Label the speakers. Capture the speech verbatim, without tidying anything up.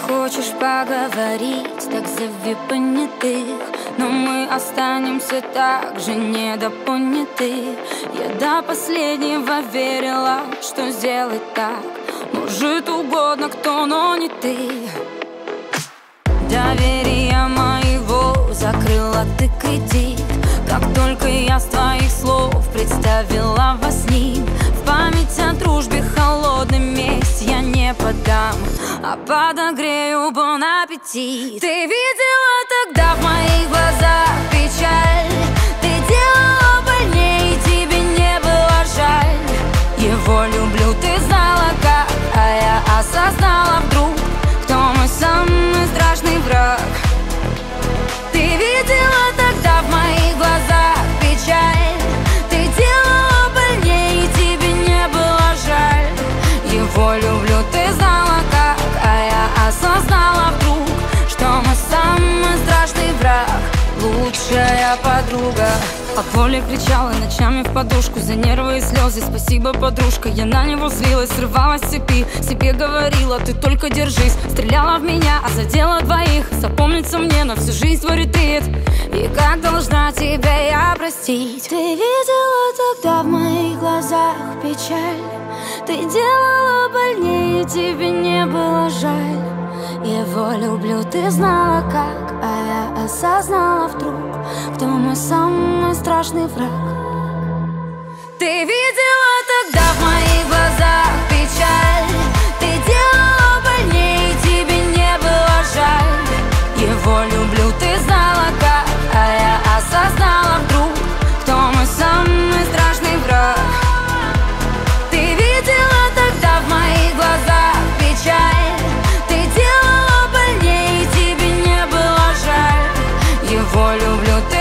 Speaker 1: хочешь поговорить, так зови понятых, но мы останемся так же недопоняты. Я до последнего верила, что сделать так может угодно кто, но не ты. Доверия моего закрыла ты кредит, как только я с твоих слов представила вас с ним. В память о дружбе холодный месть я не подам, а подогрею бон аппетит. Ты видела тогда в моих глазах печаль, ты делала больнее, тебе не было жаль. Его люблю, ты знала как, а я осознала вдруг, кто мой самый страшный враг. Ты видела тогда в моих глазах печаль, ты делала больнее, тебе не было жаль. Его люблю, ты знала как, а я осознала вдруг, что мой самый страшный враг, лучшая подруга. От боли кричала ночами в подушку, за нервы и слезы спасибо, подружка. Я на него злилась, срывалась с цепи, себе говорила, ты только держись. Стреляла в меня, а задела двоих, запомнится мне на всю жизнь твой ретрит. И как должна тебя я простить?
Speaker 2: Ты видела тогда в моих глазах печаль, ты делала больнее, тебе не было жаль. Его люблю, ты знала как, а я осознала вдруг, кто мой самый страшный враг.
Speaker 1: Ты видела тогда в моих глазах печаль, ты делала больнее, тебе не было жаль. Его люблю, ты знала как, а я осознала вдруг, кто мой самый страшный враг. Ты видела тогда в моих глазах печаль, ты делала больнее, тебе не было жаль. Его люблю, ты